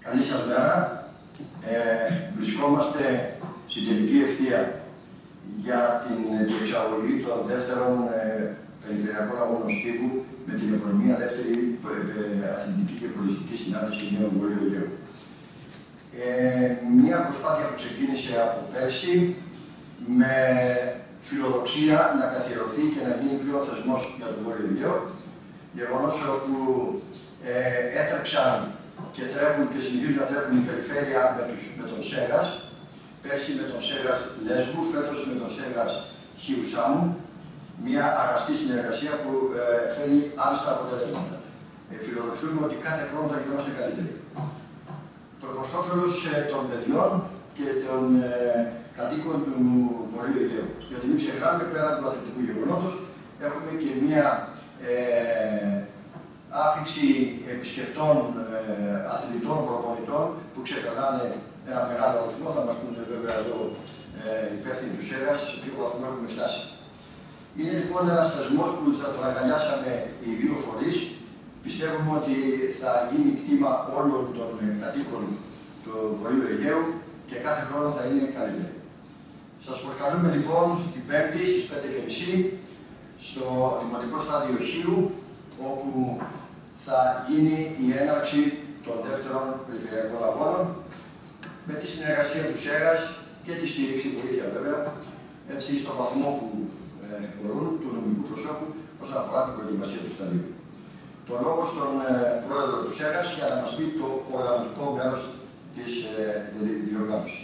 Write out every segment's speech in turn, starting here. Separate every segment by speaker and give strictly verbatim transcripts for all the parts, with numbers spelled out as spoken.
Speaker 1: Καλή σας μέρα. Ε, βρισκόμαστε στην τελική ευθεία για την διεξαγωγή των δεύτερων ε, περιφερειακών αγώνων στίβου με την επωνυμία δεύτερη ε, αθλητική και πολιτιστική συνάντηση Νέου Βορείου Αιγαίου. Ε, μια προσπάθεια που ξεκίνησε από πέρσι με φιλοδοξία να καθιερωθεί και να γίνει πλέον θεσμός για τον Βόρειο Αιγαίο, γεγονός όπου ε, έτρεξαν και τρέχουν και συνεχίζουν να τρέχουν η περιφέρεια με, τους, με τον ΣΕΓΑΣ, πέρσι με τον ΣΕΓΑΣ Λέσβου, φέτος με τον ΣΕΓΑΣ Χίου Σάμου, μια αγαστή συνεργασία που ε, φέρνει άριστα αποτελέσματα. Ε, φιλοδοξούμε ότι κάθε χρόνο θα γινόμαστε καλύτεροι. Προς όφελος ε, των παιδιών και των ε, κατοίκων του Βορείου Αιγαίου. Γιατί μην ξεχνάμε, πέρα του αθλητικού γεγονότος, έχουμε και μια ε, άφηξη επισκεπτών ε, αθλητών, προπονητών που ξεπερνάνε ένα μεγάλο αριθμό. Θα μας πούνε βέβαια εδώ ε, υπεύθυνοι του ΣΕΓΑΣ σε ποιο βαθμό έχουμε φτάσει. Είναι λοιπόν ένας θεσμός που θα τον αγκαλιάσαμε οι δύο φορείς. Πιστεύουμε ότι θα γίνει κτήμα όλων των κατοίκων του Βορείου Αιγαίου και κάθε χρόνο θα είναι καλύτερο. Σας προσκαλούμε λοιπόν την Πέμπτη στις πέντε και μισή στο Δημοτικό Στάδιο Χίου, όπου θα γίνει η έναρξη των δεύτερων περιφερειακών αγώνων με τη συνεργασία του ΣΕΓΑΣ και τη στήριξη βοήθεια βέβαια, έτσι στον βαθμό που ε, μπορούν, του νομικού προσώπου όσον αφορά την προετοιμασία του σταδίου. Το λόγο στον ε, πρόεδρο του ΣΕΓΑΣ για να μας πει το οργανωτικό μέρος της ε, διοργάνωσης.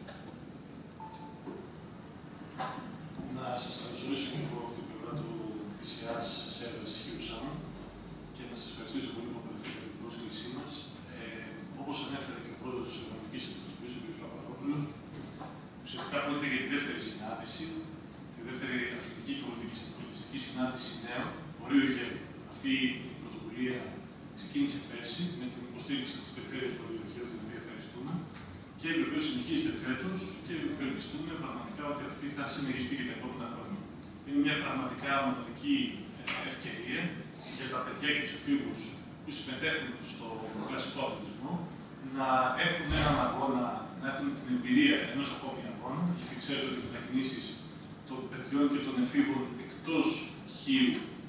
Speaker 2: Να σας καλωσορίσω και εγώ από την πλευρά του της ΕΑΣ ΣΕΓΑΣ Χίου Σάμου και να σας ευχαριστήσω πολύ που αποδεχτήκατε την πρόσκλησή μας. Ε, όπως ανέφερε και ο πρόεδρος της Οργανωτικής Επιτροπής, ο κ. Παπαδόπουλος, ουσιαστικά πρόκειται για τη δεύτερη συνάντηση, τη δεύτερη αθλητική και πολιτιστική συνάντηση νέων Βορείου Αιγαίου. Αυτή η πρωτοβουλία ξεκίνησε πέρσι με την υποστήριξη της Περιφέρειας Βορείου Αιγαίου, την οποία ευχαριστούμε, και βεβαίως συνεχίζεται φέτος και ευελπιστούμε πραγματικά ότι αυτή θα συνεχιστεί και τα επόμενα χρόνια. Είναι μια πραγματικά μοναδική ευκαιρία για τα παιδιά και τους εφήβους που συμμετέχουν στο κλασικό αθλητισμό να έχουν έναν αγώνα, να έχουν την εμπειρία ενός ακόμη αγώνα, γιατί ξέρετε ότι οι μετακινήσεις των παιδιών και των εφήβων εκτός Χίου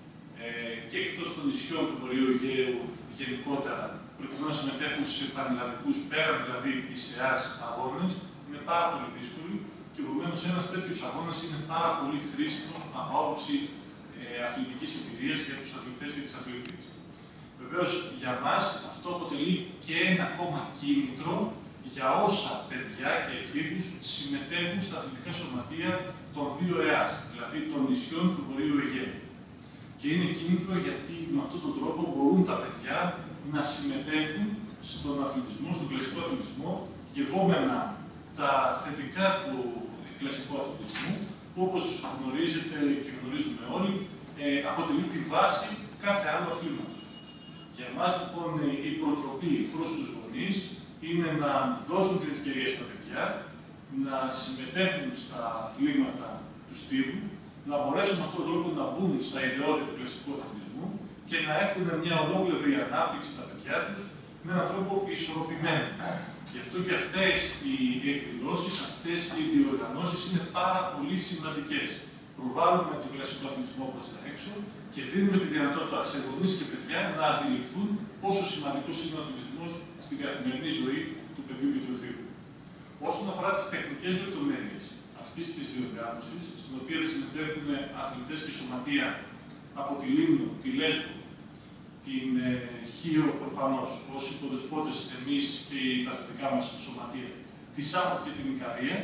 Speaker 2: ε, και εκτός των νησιών του Βορείου Αιγαίου γενικότερα, προκειμένου να συμμετέχουν σε πανελλαδικούς, πέραν δηλαδή της ΕΑΣ αγώνες, είναι πάρα πολύ δύσκολοι και επομένως ένας τέτοιος αγώνας είναι πάρα πολύ χρήσιμος από άποψη ε, αθλητικής εμπειρίας για τους αθλητές και τις αθλητές. Βεβαίως, για μας αυτό αποτελεί και ένα ακόμα κίνητρο για όσα παιδιά και εφήβους συμμετέχουν στα αθλητικά σωματεία των δύο ΕΑΣ, δηλαδή των νησιών του Βορείου Αιγαίου. Και είναι κίνητρο γιατί με αυτόν τον τρόπο μπορούν τα παιδιά να συμμετέχουν στον αθλητισμό, στον κλασικό αθλητισμό, γευόμενα τα θετικά του κλασικού αθλητισμού, που όπως γνωρίζετε και γνωρίζουμε όλοι, ε, αποτελεί τη βάση κάθε άλλου αθλήματος. Για εμάς λοιπόν η προτροπή προς τους γονείς είναι να δώσουν την ευκαιρία στα παιδιά να συμμετέχουν στα αθλήματα του στίβου, να μπορέσουν με αυτόν τον τρόπο να μπουν στα ιδεώδη του κλασικού αθλητισμού και να έχουν μια ολόκληρη ανάπτυξη τα παιδιά τους με έναν τρόπο ισορροπημένο. Γι' αυτό και αυτές οι εκδηλώσεις, αυτές οι διοργανώσεις είναι πάρα πολύ σημαντικές. Προβάλλουμε τον κλασικό αθλητισμό προς τα έξω και δίνουμε τη δυνατότητα σε γονείς και παιδιά να αντιληφθούν πόσο σημαντικός είναι ο αθλητισμός στην καθημερινή ζωή του παιδιού και του εφήβου. Όσον αφορά τις τεχνικές λεπτομέρειες αυτής της διοργάνωσης, στην οποία θα συμμετέχουν αθλητές και σωματεία από τη Λίμνο, τη Λέσβο, την ε, Χίο προφανώς, ως υποδεσπότες εμείς και τα αθλητικά μας σωματεία, τη Σάμο και την Ικαρία,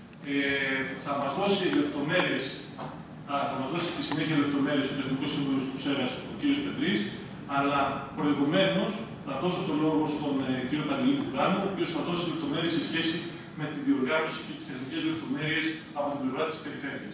Speaker 2: ε, θα μας δώσει λεπτομέρειες, α, θα μας δώσει στη συνέχεια λεπτομέρειες ο Τεχνικός Σύμβουλος του ΣΕΓΑΣ, ο κ. Πετρής, αλλά προηγουμένως θα δώσω το λόγο στον ε, κ. Παντελή Μπουδάνο, ο οποίος θα δώσει λεπτομέρειες σε σχέση με τη διοργάνωση και τις τεχνικές λεπτομέρειες από την πλευρά της περιφέρειας.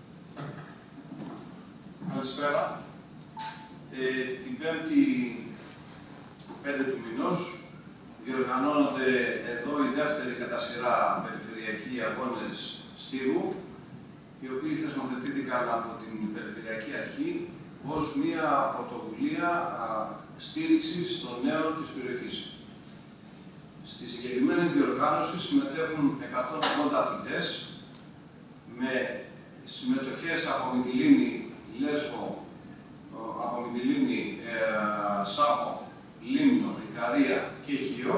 Speaker 3: Καλησπέρα. Ε, την Πέμπτη πέντε του μηνός διοργανώνονται εδώ οι δεύτεροι κατά σειρά περιφερειακοί αγώνες στίβου, οι οποίοι θεσμοθετήθηκαν από την Περιφερειακή Αρχή ως μια πρωτοβουλία στήριξης των νέων της περιοχής. Στη συγκεκριμένη διοργάνωση συμμετέχουν εκατόν ογδόντα αθλητές με συμμετοχές από Μυτιλήνη, Λέσβο, από Μυτιλήνη, ε, Σάμο, Λίμνο, Ικαρία και Χίο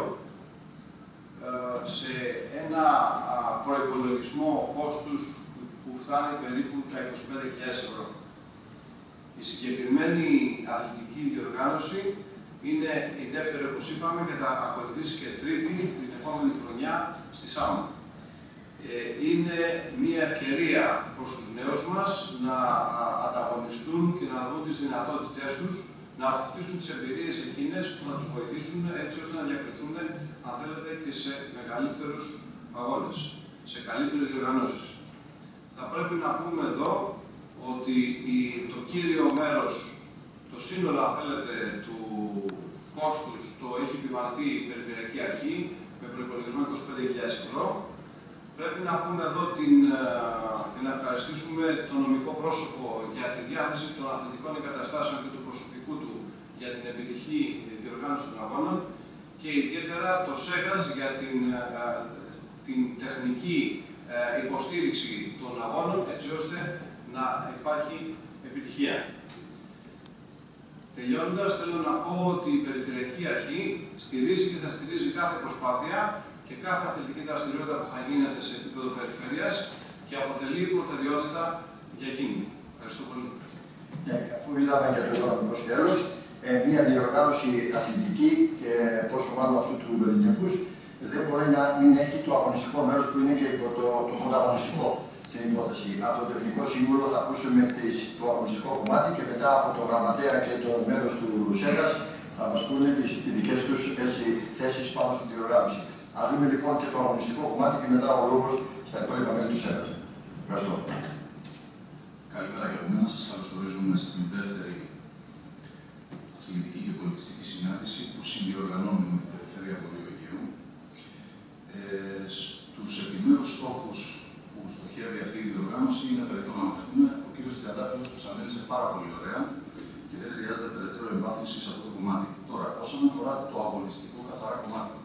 Speaker 3: ε, σε ένα α, προϋπολογισμό κόστους που φτάνει περίπου τα είκοσι πέντε χιλιάδες ευρώ. Η συγκεκριμένη αθλητική διοργάνωση είναι η δεύτερη, όπως είπαμε, και θα ακολουθήσει και τρίτη την επόμενη χρονιά στη Σάμο. Ε, είναι μια ευκαιρία προς τους νέους μας να ανταγωνιστούν και να δουν τις δυνατότητές τους, να αποκτήσουν τις εμπειρίες εκείνες που θα τους βοηθήσουν έτσι ώστε να διακριθούν, αν θέλετε, και σε μεγαλύτερους αγώνες, σε καλύτερες διοργανώσεις. Θα πρέπει να πούμε εδώ ότι το κύριο μέρος, το σύνολο, αν θέλετε, του κόστους το έχει επιβαρυνθεί η Περιφερειακή Αρχή με προϋπολογισμό είκοσι πέντε χιλιάδες ευρώ. Πρέπει να πούμε εδώ την, και να ευχαριστήσουμε το νομικό πρόσωπο για τη διάθεση των αθλητικών εγκαταστάσεων και του προσωπικού του για την επιτυχή διοργάνωση των αγώνων και ιδιαίτερα το ΣΕΓΑΣ για την, την τεχνική υποστήριξη των αγώνων έτσι ώστε να υπάρχει επιτυχία. Τελειώνοντας, θέλω να πω ότι η Περιφερειακή Αρχή στηρίζει και θα στηρίζει κάθε προσπάθεια και κάθε αθλητική δραστηριότητα που θα γίνεται σε επίπεδο περιφέρειας και αποτελεί προτεραιότητα για εκείνη. Ευχαριστώ πολύ.
Speaker 1: Ναι, αφού μιλάμε για το οικονομικό σκέλος, ε, μια διοργάνωση αθλητική και πόσο μάλλον αυτού του Βεληνικούς δεν μπορεί να μην έχει το αγωνιστικό μέρος που είναι και το, το, το πρωταγωνιστικό στην υπόθεση. Από το Τεχνικό Σύμβουλο θα ακούσουμε τις, το αγωνιστικό κομμάτι και μετά από το γραμματέα και το μέρος του ΣΕΓΑΣ θα μας πούνε τις δικές τους θέσεις πάνω στην διοργάνωση. Ας δούμε λοιπόν και το αγωνιστικό κομμάτι και μετά ο λόγος στα υπόλοιπα μέλη του ΣΕΓΑΣ. Ευχαριστώ.
Speaker 4: Καλημέρα και από μένα. Σας καλωσορίζουμε στην δεύτερη αθλητική και πολιτιστική συνάντηση που συνδιοργανώνουμε με την Περιφέρεια Βορείου Αιγαίου. Ε, στους επιμέρους στόχους που στοχεύει αυτή η διοργάνωση είναι περίπου να αναφερθούμε. Ο κ. Τριαντάφυλλος τους ανέλησε πάρα πολύ ωραία και δεν χρειάζεται περαιτέρω εμβάθυνση σε αυτό το κομμάτι. Τώρα, όσον αφορά το αγωνιστικό καθαρά κομμάτι,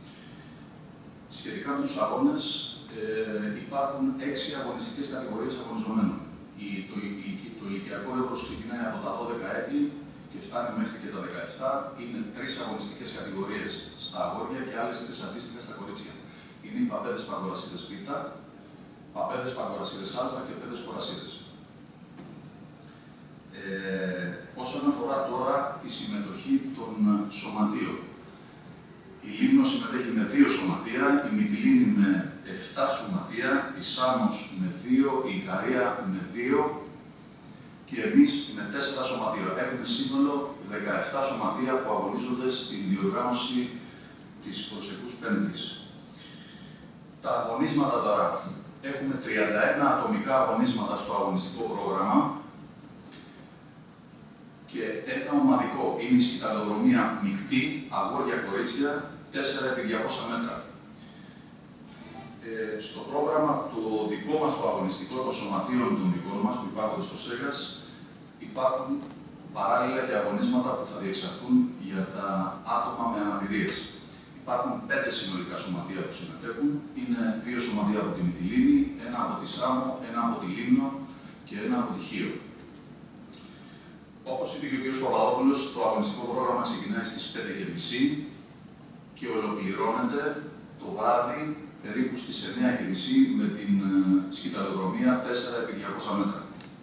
Speaker 4: σχετικά με τους αγώνες, ε, υπάρχουν έξι αγωνιστικές κατηγορίες αγωνιζομένων. Η, το, η, το ηλικιακό εύρος ξεκινάει από τα δώδεκα έτη και φτάνει μέχρι και τα δεκαεπτά. Είναι τρεις αγωνιστικές κατηγορίες στα αγόρια και άλλες τρεις αντίστοιχα στα κορίτσια. Είναι οι παπέδες παγκορασίδες Β, παπέδες παγκορασίδες Α και πέδες κορασίδες. Ε, όσον αφορά τώρα τη συμμετοχή των σωματείων, η Λίμνος συμμετέχει με δύο σωματεία, η Μυτιλήνη με επτά σωματεία, η Σάμος με δύο, η Ικαρία με δύο και εμείς με τέσσερα σωματεία. Έχουμε σύνολο δεκαεπτά σωματεία που αγωνίζονται στην διοργάνωση της προσεχούς Πέμπτης. Τα αγωνίσματα τώρα. Έχουμε τριάντα ένα ατομικά αγωνίσματα στο αγωνιστικό πρόγραμμα και ένα ομαδικό. Είναι η σκηταλοδρομία μεικτή, αγόρια-κορίτσια, τέσσερα επί διακόσια μέτρα. Ε, στο πρόγραμμα το δικό μας, το αγωνιστικό των σωματείων των δικών μας που υπάρχουν στο ΣΕΓΑΣ, υπάρχουν παράλληλα και αγωνίσματα που θα διεξαχθούν για τα άτομα με αναπηρίες. Υπάρχουν πέντε συνολικά σωματεία που συμμετέχουν. Είναι δύο σωματεία από τη Μυτιλήνη, ένα από τη Σάμο, ένα από τη Λίμνο και ένα από τη Χίο. Όπως είπε και ο κ. Παπαδόπουλος, το αγωνιστικό πρόγραμμα ξεκινάει στις πέντε και μισή και ολοκληρώνεται το βράδυ περίπου στις εννιά και μισή με την σκηταλοδρομία τέσσερα επί διακόσια μέτρα.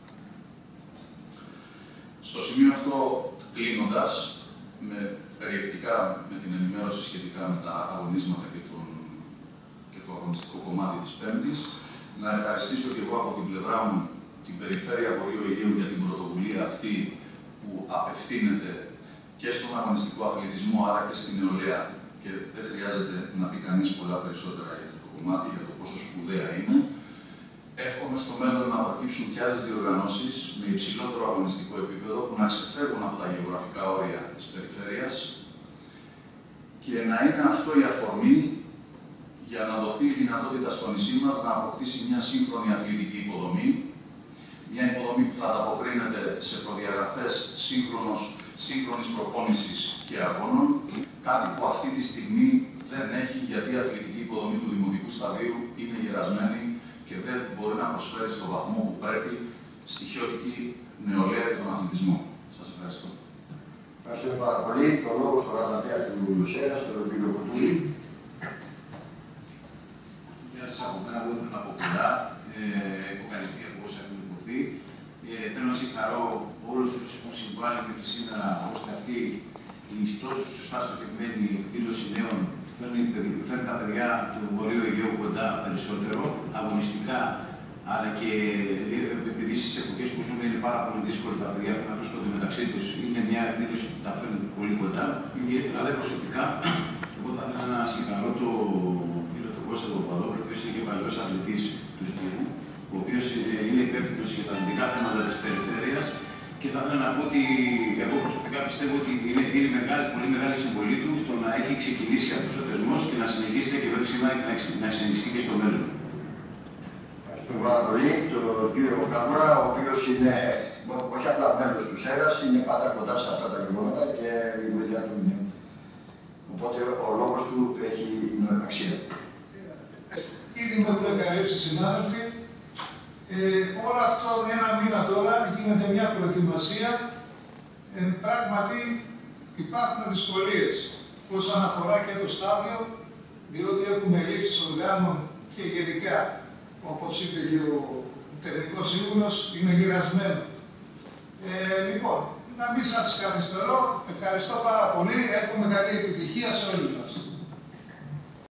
Speaker 4: Στο σημείο αυτό, κλείνοντας, με, περιεκτικά με την ενημέρωση σχετικά με τα αγωνίσματα και, τον, και το αγωνιστικό κομμάτι της Πέμπτης, να ευχαριστήσω και εγώ από την πλευρά μου την Περιφέρεια Βορείου Αιγαίου για την πρωτοβουλία αυτή που απευθύνεται και στον αγωνιστικό αθλητισμό αλλά και στην νεολαία και δεν χρειάζεται να πει κανείς πολλά περισσότερα για αυτό το κομμάτι, για το πόσο σπουδαία είναι. Εύχομαι στο μέλλον να προκύψουν και άλλες διοργανώσεις με υψηλότερο αγωνιστικό επίπεδο που να ξεφεύγουν από τα γεωγραφικά όρια της περιφέρειας και να είναι αυτό η αφορμή για να δοθεί η δυνατότητα στο νησί μας να αποκτήσει μια σύγχρονη αθλητική υποδομή, μια υποδομή που θα ανταποκρίνεται σε προδιαγραφές σύγχρονης προπόνησης και αγώνων, κάτι που αυτή τη στιγμή δεν έχει, γιατί η αθλητική υποδομή του δημοτικού σταδίου είναι γερασμένη και δεν μπορεί να προσφέρει στον βαθμό που πρέπει στοιχειώτικη νεολαία για τον αθλητισμό. Σας ευχαριστώ.
Speaker 1: Ευχαριστούμε πάρα πολύ. Το λόγο στο γραμματέα του ΣΕΓΑ, στον κύριο Κοτούλη.
Speaker 5: Γεια σας από μένα, εγώ ήθελα να πω πολλά. Ε, έχω καλυφθεί από όσα έχουν υποθεί. Ε, θέλω να συγχαρώ όλους όσους έχουν συμβάλει μέχρι σήμερα ώστε αυτή η τόσο σωστά στοχευμένη εκδήλωση νέων φέρνει, φέρνει τα παιδιά του Βορείου Αιγαίου κοντά περισσότερο, αγωνιστικά, αλλά και επειδή στις εποχές που ζούμε είναι πάρα πολύ δύσκολο τα παιδιά αυτά να βρίσκονται μεταξύ τους. Είναι μια εκδήλωση που τα φέρνει πολύ κοντά. Ιδιαίτερα δε προσωπικά, εγώ θα ήθελα να συγχαρώ το φίλο του Κώστα του Παπαδόπουλου, ο οποίος είναι και παλιός αθλητής του Στίβου, ο οποίος είναι υπεύθυνος για τα αθλητικά θέματα της περιφέρειας. Και θα ήθελα να πω ότι εγώ προσωπικά πιστεύω ότι είναι, είναι μεγάλη, πολύ μεγάλη συμβολή του στο να έχει ξεκινήσει αυτός ο θεσμός και να συνεχίζεται και μέχρι σήμερα και να, να συνεχιστεί και στο μέλλον.
Speaker 1: Ευχαριστούμε πάρα πολύ τον κύριο Κάμαρα, ο οποίος είναι όχι απλά μέλος του ΣΕΓΑ, είναι πάντα κοντά σε αυτά τα γεγονότα και η βοήθεια του είναι. Οπότε ο λόγος του έχει αξία.
Speaker 6: Ήδη με έχουν καλύψει οι συνάδελφοι. Ε, όλο αυτό ένα μήνα τώρα γίνεται μια προετοιμασία. Ε, πράγματι υπάρχουν δυσκολίες όσον αφορά και το στάδιο, διότι έχουμε λήψεις οργάνων και γενικά, όπως είπε και ο τεχνικός σύμβουλος, είναι γυρασμένο. Ε, λοιπόν, να μην σας καθυστερώ, ευχαριστώ πάρα πολύ, εύχομαι καλή επιτυχία σε όλοι μας.